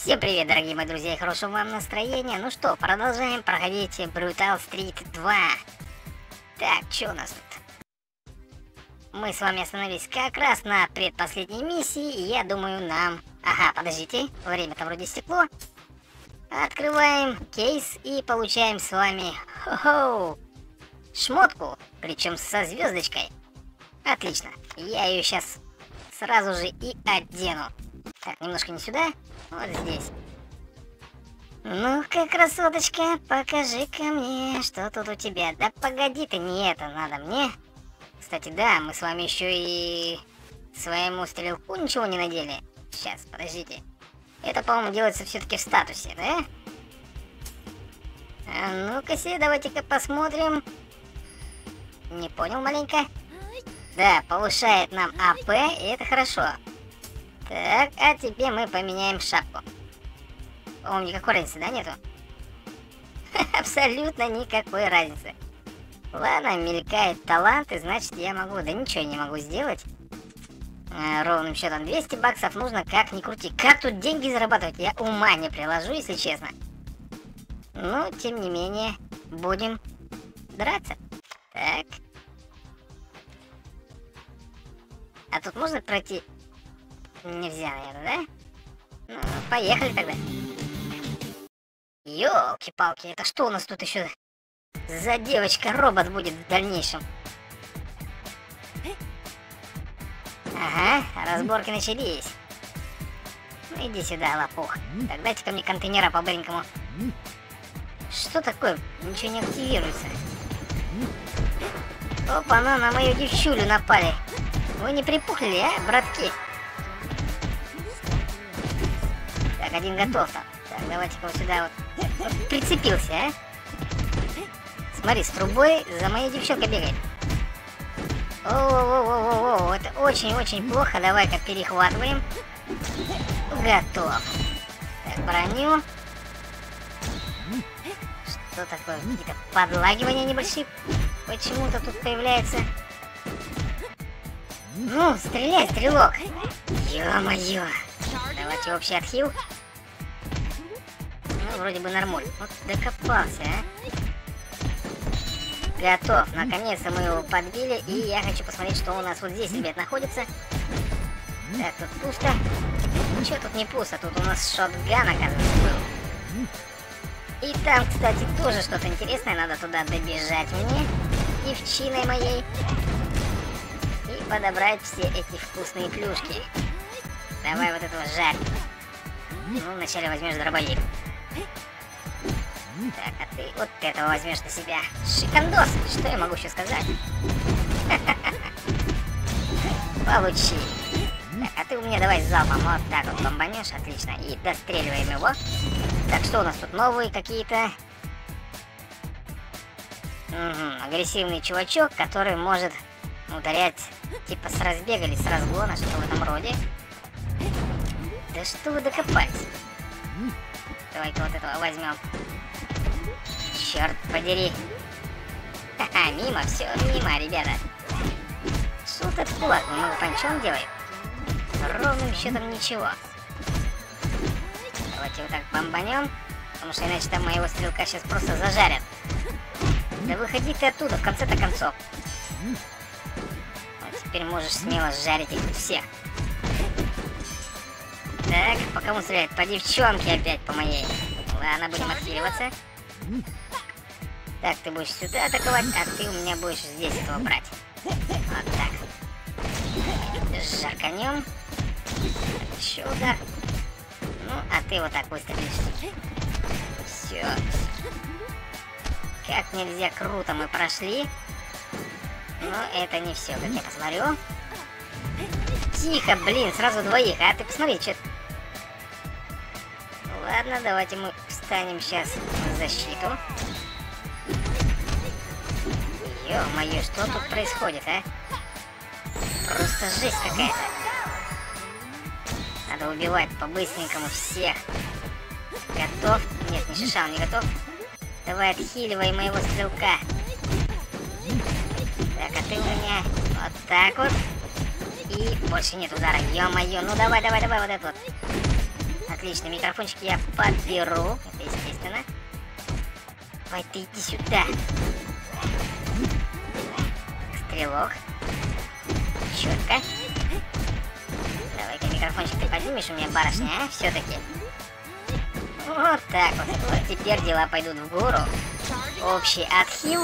Всем привет, дорогие мои друзья, и хорошего вам настроения. Ну что, продолжаем проходить Brutal Street 2. Так, что у нас тут? Мы с вами остановились как раз на предпоследней миссии, и я думаю нам... Ага, подождите, время-то вроде стекло. Открываем кейс и получаем с вами... Хо-хо! Шмотку, причем со звездочкой. Отлично, я ее сейчас сразу же и одену. Так, немножко не сюда, вот здесь. Ну-ка, красоточка, покажи-ка мне, что тут у тебя. Да погоди ты, не это надо мне. Кстати, да, мы с вами еще и своему стрелку ничего не надели. Сейчас, подождите. Это, по-моему, делается все-таки в статусе, да? А ну-ка себе, давайте-ка посмотрим. Не понял маленько. Да, повышает нам АП, и это хорошо. Так, а тебе мы поменяем шапку. По-моему, никакой разницы, да, нету? Абсолютно никакой разницы. Ладно, мелькает таланты, значит я могу. Да ничего я не могу сделать. Ровным счетом 200 баксов нужно, как ни крути. Как тут деньги зарабатывать? Я ума не приложу, если честно. Но, тем не менее, будем драться. Так. А тут можно пройти? Нельзя, наверное, да? Ну, поехали тогда. Ёлки-палки, это что у нас тут еще за девочка-робот будет в дальнейшем? Ага, разборки начались. Ну иди сюда, лопух. Так, дайте-ка мне контейнера по-быренькому. Что такое? Ничего не активируется. Опа, на мою девчулю напали. Вы не припухли, а, братки? Так, один готов там. Так, давайте-ка вот сюда вот. Прицепился, а? Смотри, с трубой за моей девчонкой бегает. О, это очень-очень плохо. Давай-ка перехватываем. Готов. Так, броню. Что такое? Какие-то подлагивания небольшие почему-то тут появляются. Ну, стреляй, стрелок. Ё-моё. Давайте общий отхил. Ну, вроде бы нормально. Вот докопался, а. Готов. Наконец-то мы его подбили. И я хочу посмотреть, что у нас вот здесь, ребят, находится. Так, тут пусто. Ничего тут не пусто. Тут у нас шотган, оказывается, был. И там, кстати, тоже что-то интересное. Надо туда добежать мне, девчиной моей. И подобрать все эти вкусные плюшки. Давай вот этого жарь. Ну, вначале возьмешь дробовик. Так, а ты вот этого возьмешь на себя. Шикандос! Что я могу еще сказать? Получи. Так, а ты у меня давай залпом вот так вот бомбанешь. Отлично. И достреливаем его. Так, что у нас тут? Новые какие-то? Агрессивный чувачок, который может ударять типа с разбега или с разгона, что-то в этом роде. Да что вы докопались? Давай-ка вот этого возьмем. Черт подери. Ха-ха, мимо, все мимо, ребята. Что этот кулак много пончон делает? Ровным счетом ничего. Давайте вот так бомбанем, потому что иначе там моего стрелка сейчас просто зажарят. Да выходи ты оттуда, в конце-то концов. Вот теперь можешь смело жарить их всех. Так, по кому стрелять? По девчонке опять, по моей. Ладно, будем отхиливаться. Так, ты будешь сюда атаковать, а ты у меня будешь здесь этого брать. Вот так. Жарканем. Еще удар. Ну, а ты вот так выстрелишь. Все. Как нельзя круто мы прошли. Но это не все, как я посмотрю. Тихо, блин, сразу двоих. А ты посмотри, что... Ладно, давайте мы встанем сейчас в защиту. Ё-моё, что тут происходит, а? Просто жесть какая-то. Надо убивать по-быстренькому всех. Готов? Нет, не шишал, не готов. Давай отхиливай моего стрелка. Так, а ты у меня вот так вот. И больше нет удара. Ё-моё, ну давай вот это вот. Отлично, микрофончик я подберу. Это естественно. Давай ты иди сюда. Стрелок. Четко. Давай-ка микрофончик ты поднимешь у меня, барышня, а? Все-таки. Вот так вот. Вот теперь дела пойдут в гору. Общий отхил.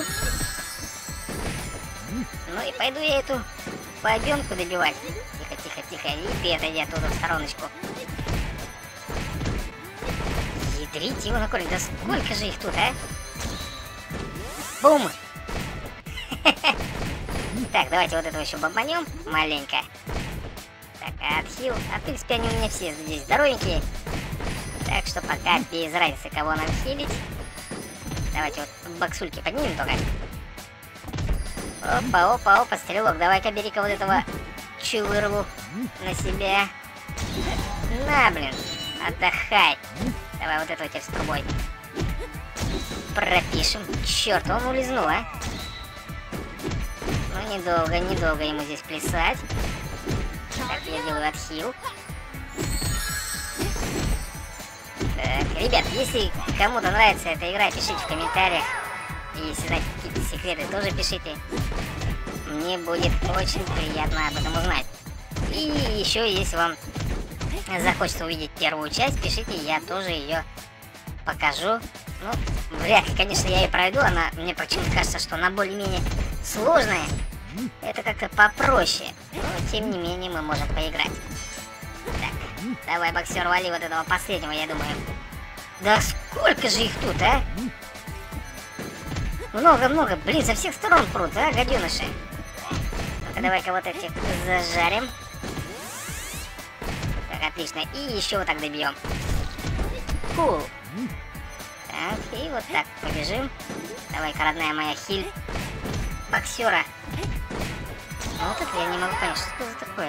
Ну и пойду я эту бабенку добивать. Тихо, тихо, тихо. И ты отойди оттуда в стороночку. Ядрить его на корень. Да сколько же их тут, а? Бум! Так, давайте вот этого еще бомбанем маленько. Так, отхил. А в принципе они у меня все здесь здоровенькие. Так что пока без разницы, кого нам хилить. Давайте вот боксульки поднимем только. Опа, опа, опа, стрелок. Давай-ка бери-ка вот этого чувырлу на себя. На, блин, отдыхай. Давай вот этого теперь с трубой пропишем. Черт, он улизнул, а? Ну, недолго ему здесь плясать. Так, я делаю отхил. Так, ребят, если кому-то нравится эта игра, пишите в комментариях. И если знаете какие-то секреты, тоже пишите. Мне будет очень приятно об этом узнать. И еще, если вам захочется увидеть первую часть, пишите, я тоже ее покажу. Ну, вряд ли, конечно, я ее пройду. Мне почему-то кажется, что она более-менее сложная. Это как-то попроще. Но, тем не менее, мы можем поиграть. Так, давай, боксер, вали вот этого последнего, я думаю. Да сколько же их тут, а? Много-много. Блин, со всех сторон прут, а, гаденыши. Ну-ка, давай-ка вот этих зажарим. Так, отлично. И еще вот так добьем. Кул. Так, и вот так побежим. Давай-ка, родная моя, хиль боксера. Ну, вот это я не могу понять, что это за такое,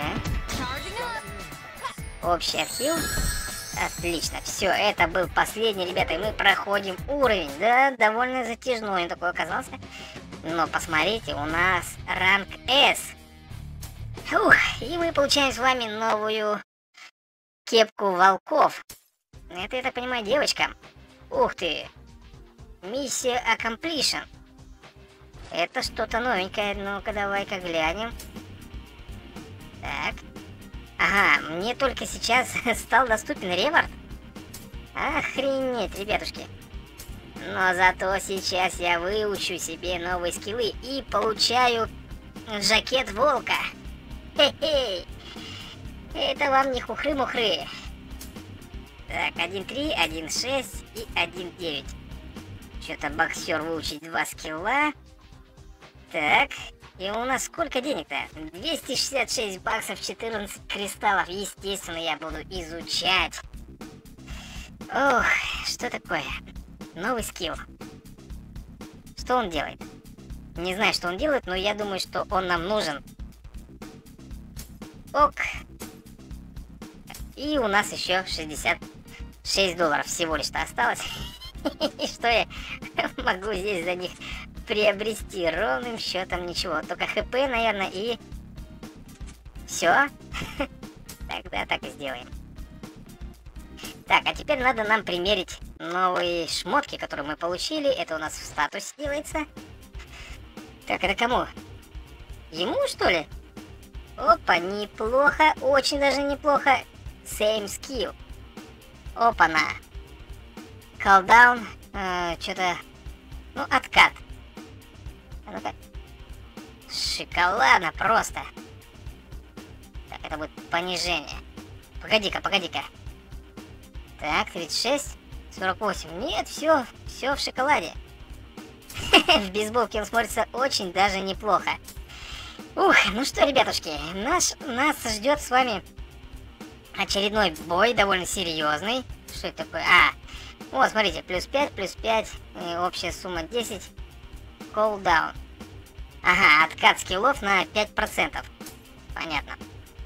а? Общий отхил. Отлично. Все, это был последний, ребята, и мы проходим уровень. Да, довольно затяжной он такой оказался. Но посмотрите, у нас ранг S. Ух, и мы получаем с вами новую кепку волков. Это, я так понимаю, девочка. Ух ты. Миссия Accomplishment. Это что-то новенькое. Ну-ка, давай-ка глянем. Так. Ага, мне только сейчас стал доступен реворд. Охренеть, ребятушки. Но зато сейчас я выучу себе новые скиллы и получаю жакет волка. Хе-хе. Это вам не хухры-мухры. Так, 1.3, 1.6 и 1.9. Что-то боксер выучить 2 скилла. Так, и у нас сколько денег-то? 266 баксов, 14 кристаллов. Естественно, я буду изучать. Ох, что такое? Новый скилл. Что он делает? Не знаю, что он делает, но я думаю, что он нам нужен. Ок. И у нас еще 66 долларов всего лишь-то осталось. И что я могу здесь за них приобрести? Ровным счетом ничего. Только хп, наверное, и все. Тогда так и сделаем. Так, а теперь надо нам примерить новые шмотки, которые мы получили. Это у нас в статусе делается. Так, это кому? Ему, что ли? Опа, неплохо, очень даже неплохо. Same skill. Опа-на. Колдаун. Что-то... Ну, откат. Ну-ка. Шоколадно просто. Так, это будет понижение. Погоди-ка, погоди-ка. Так, 36, 48. Нет, все в шоколаде. В бейсболке он смотрится очень даже неплохо. Ух, ну что, ребятушки, нас ждет с вами очередной бой, довольно серьезный. Что это такое? Вот, смотрите, плюс 5, общая сумма 10. Колдаун. Ага, откат скиллов на 5%. Понятно.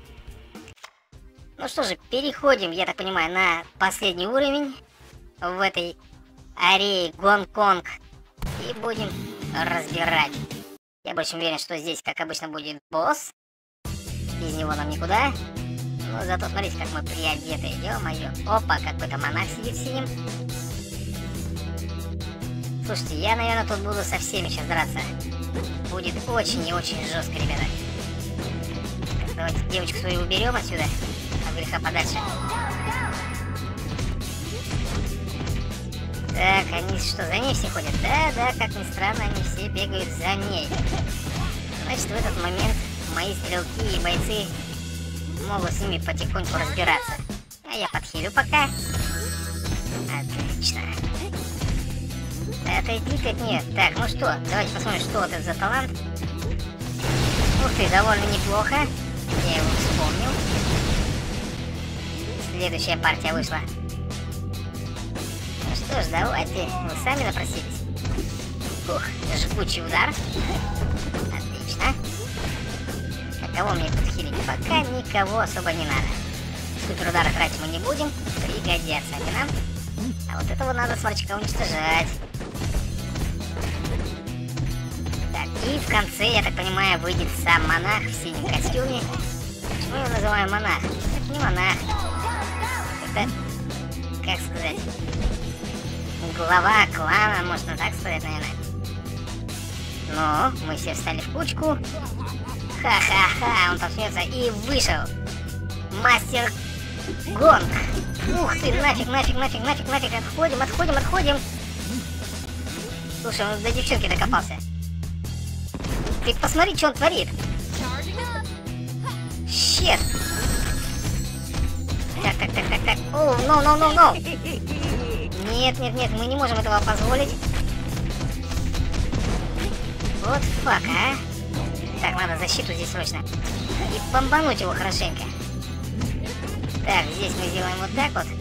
Ну что же, переходим, я так понимаю, на последний уровень в этой арее Гонконг. И будем разбирать. Я больше уверен, что здесь, как обычно, будет босс. Без него нам никуда. Но зато смотрите, как мы приодеты. Ё-моё. Опа, какой-то монах сидит синим. Слушайте, я, наверное, тут буду со всеми сейчас драться. Будет очень и очень жестко, ребята. Давайте девочку свою уберем отсюда. От греха подальше. Так, они что, за ней все ходят? Да, как ни странно, они все бегают за ней. Значит, в этот момент мои стрелки и бойцы могут с ними потихоньку разбираться. А я подхилю пока. Отлично. Отойди ты от нее. Так, ну что, давайте посмотрим, что это за талант. Ух ты, довольно неплохо. Я его вспомнил. Следующая партия вышла. Ну что ж, давайте. Вы сами напросились. Ух, жгучий удар. Отлично. А кого мне подхилить? Пока никого особо не надо. Супер удары тратить мы не будем. Пригодятся они нам. А вот этого надо сморчка уничтожать. Так, и в конце, я так понимаю, выйдет сам монах в синем костюме. Почему я его называю монах? Это не монах. Это, как сказать, глава клана, можно так сказать, наверное. Но мы все встали в кучку. Ха-ха-ха, он там смеется и вышел. Мастер Гонг. Ух ты, нафиг. Отходим. Слушай, он до девчонки докопался. Ты посмотри, что он творит. Щет. Так. О, no. Нет, мы не можем этого позволить. Вот фак, а. Так, надо защиту здесь срочно. И бомбануть его хорошенько. Так, здесь мы сделаем вот так вот.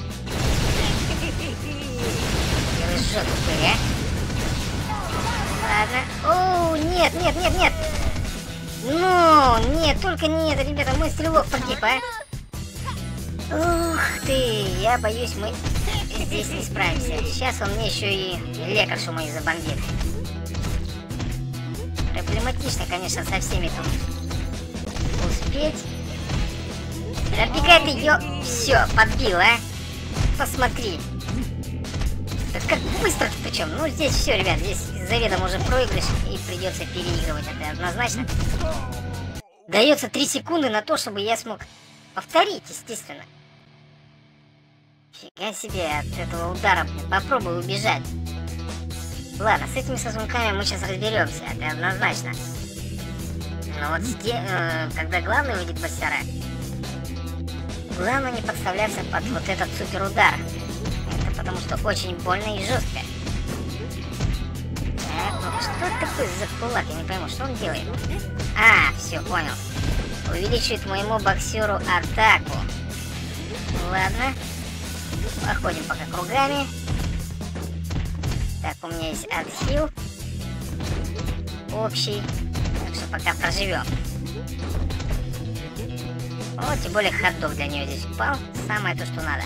И жжет упырь, а. Ладно. О, нет. Ну, нет, только не это, ребята, мой стрелок погиб, а. Ух ты, я боюсь, мы здесь не справимся. Сейчас он мне еще и лекаршу мою забомбит. Проблематично, конечно, со всеми тут успеть. Отбегай ты, все, подбил, а. Посмотри. Да как быстро ты причем. Ну, здесь все, ребят, здесь заведомо уже проигрыш и придется переигрывать, это однозначно. Дается 3 секунды на то, чтобы я смог повторить, естественно. Фига себе, от этого удара попробую убежать. Ладно, с этими сосунками мы сейчас разберемся, это однозначно. Но вот когда главный выйдет мастера, главное не подставляться под вот этот супер удар. Это потому что очень больно и жестко. Так, ну что это такое за кулак? Я не пойму, что он делает. А, все, понял. Увеличивает моему боксеру атаку. Ладно. Походим пока кругами. Так, у меня есть отхил. Общий. Так что пока проживем. Вот, тем более хот-дог для нее здесь упал. Самое то, что надо.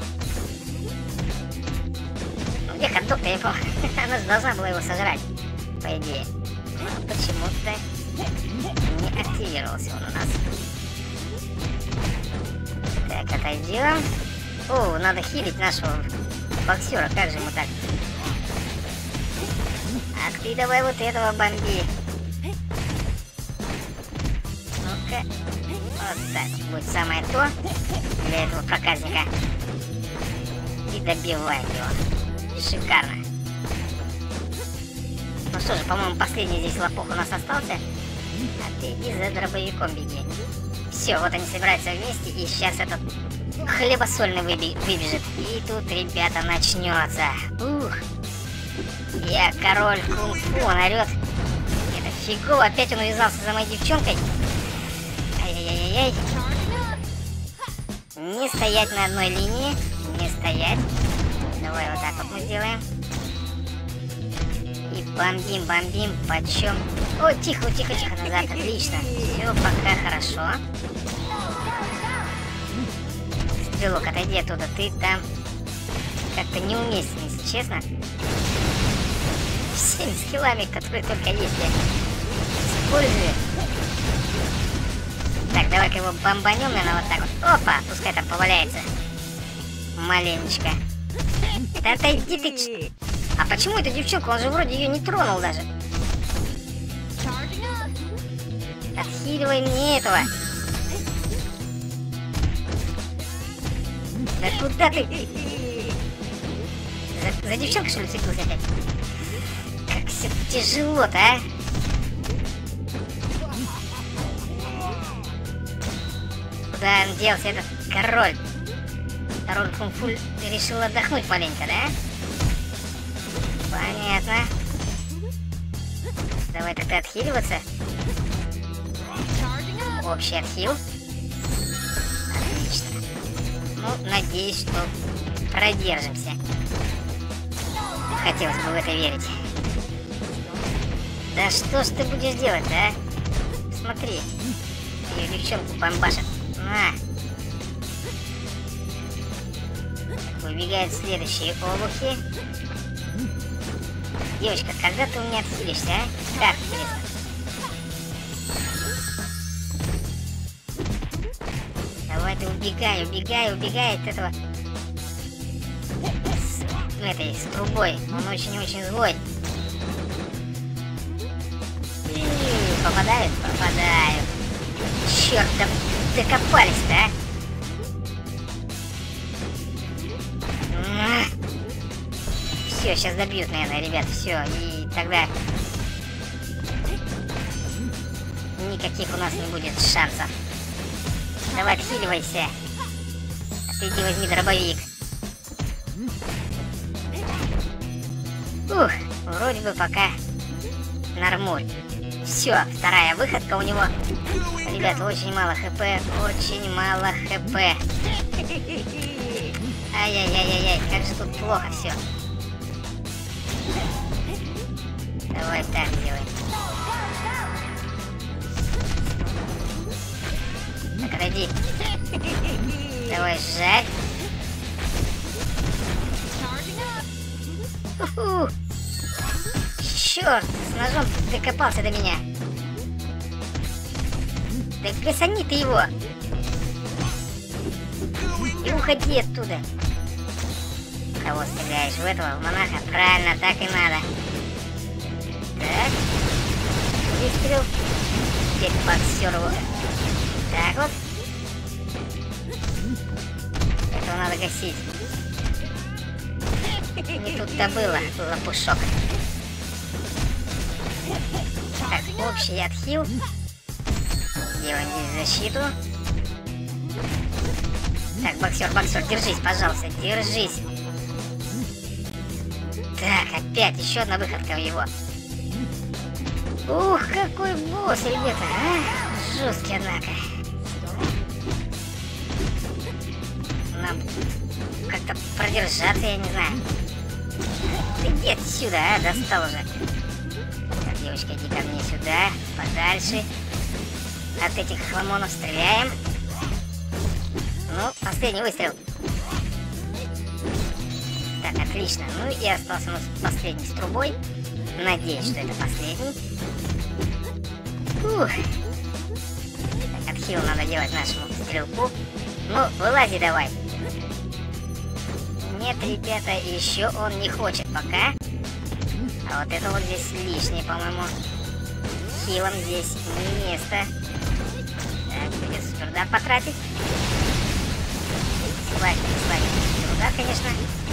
Ну где хот-дог-то, я помню. Она же должна была его сожрать, по идее. Но почему-то не активировался он у нас. Так, отойдем. О, надо хилить нашего боксера. Как же ему так? А ты давай вот этого бомби. Ну-ка. Вот так будет самое то для этого проказника. И добиваем его. Шикарно. Ну что же, по-моему, последний здесь лопух у нас остался. А ты иди за дробовиком беги. Все, вот они собираются вместе, и сейчас этот хлебосольный выбежит. И тут, ребята, начнется. Ух. Я король кунг-фу, он орет. Это фигово, опять он увязался за моей девчонкой. Ай-яй-яй-яй. Не стоять на одной линии. Не стоять. Давай вот так вот мы сделаем. И бомбим, почем. О, тихо, назад, отлично. Все, пока хорошо. Стрелок, отойди оттуда, ты там как-то неуместен, если честно. Всеми скиллами, которые только есть, я использую. Так, давай-ка его бомбанем, наверное, вот так вот. Опа, пускай там поваляется. Маленечко. Да отойди ты. А почему эта девчонка? Он же вроде ее не тронул даже. Отхиливай мне этого. Да куда ты? За девчонкой, что ли, цепился опять? Как все тяжело-то, а? Куда он делся, этот король? Король кунг-фу решил отдохнуть маленько, да? Понятно. Давай тогда отхиливаться. Общий отхил. Отлично. Ну, надеюсь, что продержимся. Хотелось бы в это верить. Да что ж ты будешь делать, а? Смотри. Ее девчонку бомбашит. На. Выбегают следующие обухи. Девочка, когда ты у меня отхилишься, а? Как интересно. Давай ты убегай от этого. С трубой. Он очень-очень злой. Попадают? Попадают. Черт, да докопались-то, а? Все, сейчас добьют, наверное, ребят. Все, и тогда никаких у нас не будет шансов. Давай, отхиливайся. А ты иди возьми дробовик. Ух, вроде бы пока нормуль. Все, вторая выходка у него. Ребят, очень мало хп, очень мало хп. Ай-яй-яй-яй-яй, как же тут плохо все. Давай так делаем. Так, отойди. Давай, жарь. Уху. Черт, с ножом докопался до меня. Да гасани ты его. И уходи оттуда. Кого стреляешь? В этого, в монаха? Правильно, так и надо. Так. Выстрел. Теперь к боксеру. Так вот. Этого надо гасить. Не тут-то было, лопушок. Так, общий отхил. Делаем здесь защиту. Так, боксер, держись, пожалуйста, держись. Так, опять еще одна выходка в его. Ух, какой босс, ребята, а? Жесткий, однако. Нам как-то продержаться, я не знаю. Ты иди отсюда, а? Достал уже. Так, девочка, иди ко мне сюда, подальше. От этих хламонов стреляем. Ну, последний выстрел. Так, отлично. Ну и остался у нас последний с трубой. Надеюсь, что это последний. Ух. Так, отхил надо делать нашему стрелку. Ну, вылази давай. Нет, ребята, еще он не хочет пока. А вот это вот здесь лишнее, по-моему. Хилом здесь не место. Так, придется труда потратить. Слайд, труда, конечно.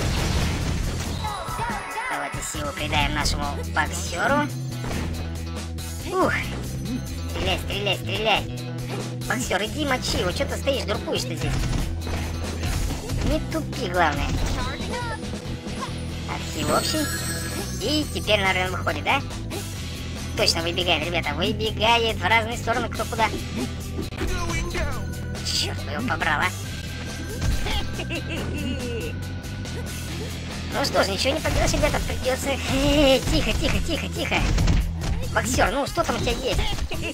Давайте силу придаем нашему боксеру. Ух. Стреляй. Боксер, иди мочи его. Что ты стоишь, дуркуешь-то здесь? Не тупи, главное. Архив общий. И теперь, наверное, выходит, да? Точно, выбегает, ребята. Выбегает в разные стороны, кто куда. Черт, его побрала. Ну что ж, ничего не поделаешь, ребята, придется... Тихо. Боксер, ну что там у тебя есть?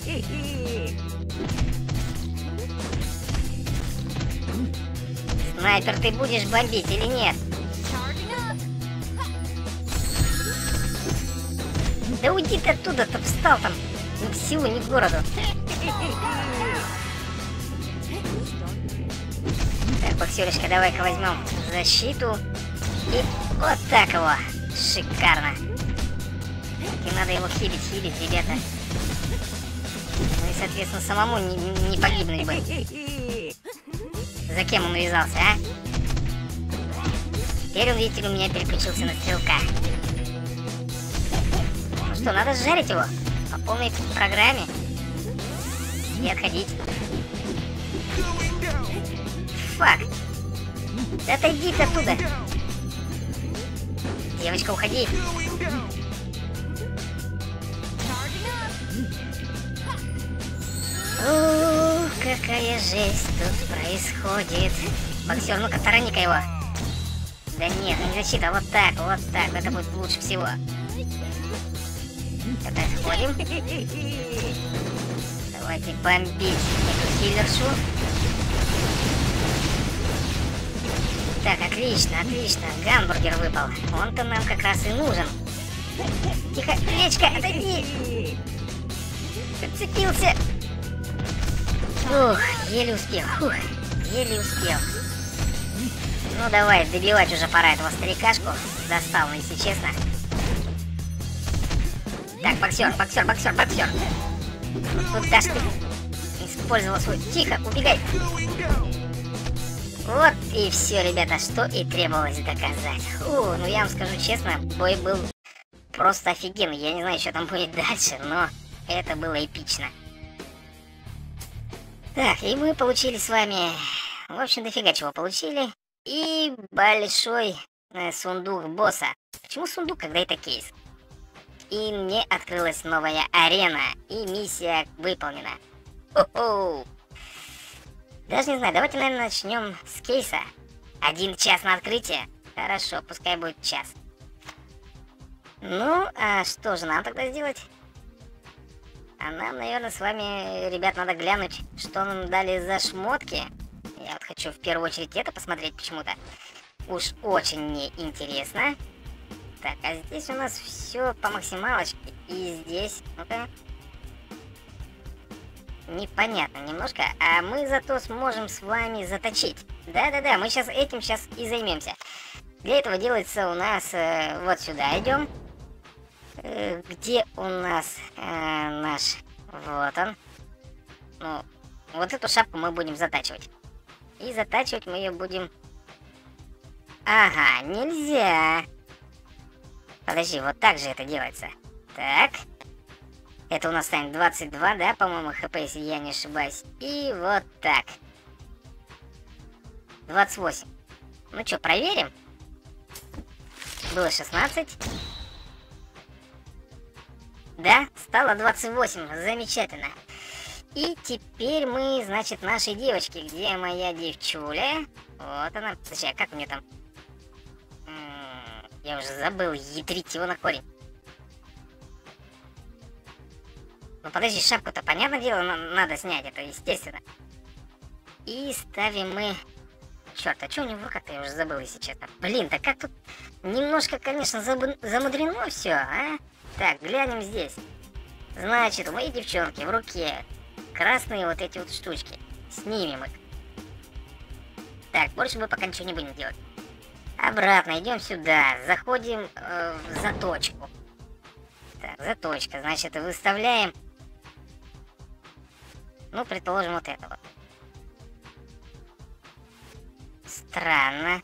Снайпер, ты будешь бомбить или нет? Да уйди ты оттуда, ты встал там. Ни к селу, ни к городу. Так, боксеришка, давай-ка возьмем защиту. И вот так его. Шикарно. И надо его хилить, ребята. Ну и, соответственно, самому не погибнуть бы. За кем он увязался, а? Теперь он, видите ли, у меня переключился на стрелка. Ну что, надо сжарить его по полной программе. И отходить. Фак. Да отойди ты оттуда. Девочка, уходи. Ух, какая жесть тут происходит. Боксер, ну-ка, тарани-ка его. Да нет, не защита, вот так, это будет лучше всего. Так, отходим. Давайте бомбить эту хиллершу. Так, отлично, гамбургер выпал. Он-то нам как раз и нужен. Тихо, Лечка, отойди. Подцепился. Ух, еле успел. Ну давай, добивать уже пора этого старикашку. Достал, если честно. Так, боксер. Куда ж ты использовал свой... Тихо, убегай. Вот и все, ребята, что и требовалось доказать. Ну я вам скажу честно, бой был просто офигенный. Я не знаю, что там будет дальше, но это было эпично. Так, и мы получили с вами... В общем, дофига чего получили. И большой сундук босса. Почему сундук, когда это кейс? И мне открылась новая арена. И миссия выполнена. Хо-хо! Даже не знаю, давайте, наверное, начнем с кейса. 1 час на открытие. Хорошо, пускай будет час. Ну, а что же нам тогда сделать? А нам, наверное, с вами, ребят, надо глянуть, что нам дали за шмотки. Я вот хочу в первую очередь это посмотреть почему-то. Уж очень мне интересно. Так, а здесь у нас все по максималочке. И здесь, ну-ка, непонятно немножко. А мы зато сможем с вами заточить. Да-да-да, мы сейчас этим и займемся. Для этого делается у нас вот сюда идем. Где у нас наш... Вот он. Ну, вот эту шапку мы будем затачивать. И затачивать мы ее будем... Ага, нельзя. Подожди, вот так же это делается. Так. Это у нас станет 22, да, по-моему, хп, если я не ошибаюсь. И вот так. 28. Ну что, проверим? Было 16. Да, стало 28. Замечательно. И теперь мы, значит, нашей девочке. Где моя девчуля? Вот она. Подожди, а как у нее там? Я уже забыл. Ядрить его на корень. Ну подожди, шапку-то, понятное дело, надо снять. Это естественно. И ставим мы... Черт, а что у него в руках-то? Я уже забыл, если честно. Блин, да как тут немножко, конечно, замудрено все, а? Так, глянем здесь. Значит, у моей девчонки в руке красные вот эти вот штучки. Снимем их. Так, больше мы пока ничего не будем делать. Обратно, идем сюда. Заходим в заточку. Так, заточка. Значит, выставляем. Ну, предположим, вот это вот. Странно.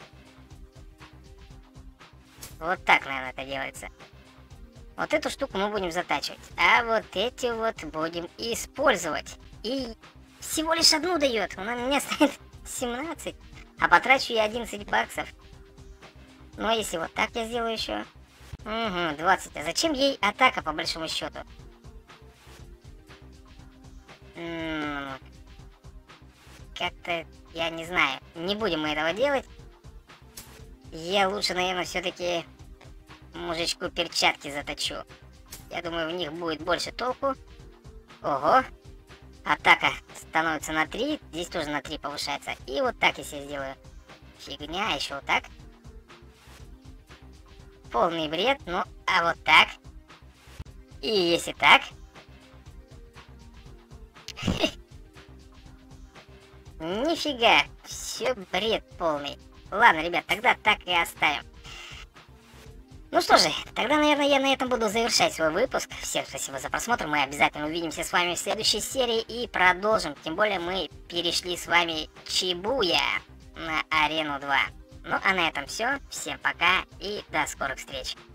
Вот так, наверное, это делается. Вот эту штуку мы будем затачивать. А вот эти вот будем использовать. И всего лишь одну дает. У меня стоит 17. А потрачу я 11 баксов. Ну, а если вот так я сделаю еще? Угу, 20. А зачем ей атака, по большому счету? Как-то, я не знаю. Не будем мы этого делать. Я лучше, наверное, все-таки мужичку перчатки заточу. Я думаю, в них будет больше толку. Ого. Атака становится на 3. Здесь тоже на 3 повышается. И вот так, если я сделаю. Фигня, еще вот так. Полный бред. Ну, а вот так. И если так. Нифига. все бред полный. Ладно, ребят, тогда так и оставим. Ну что же, тогда, наверное, я на этом буду завершать свой выпуск. Всем спасибо за просмотр. Мы обязательно увидимся с вами в следующей серии и продолжим. Тем более мы перешли с вами Чибуя на Арену 2. Ну а на этом все. Всем пока и до скорых встреч.